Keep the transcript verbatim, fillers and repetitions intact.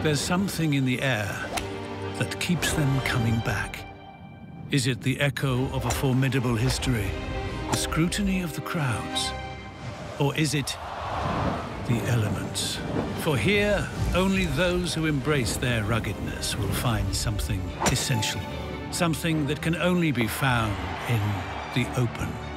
There's something in the air that keeps them coming back. Is it the echo of a formidable history, the scrutiny of the crowds? Or is it the elements? For here, only those who embrace their ruggedness will find something essential, something that can only be found in the open.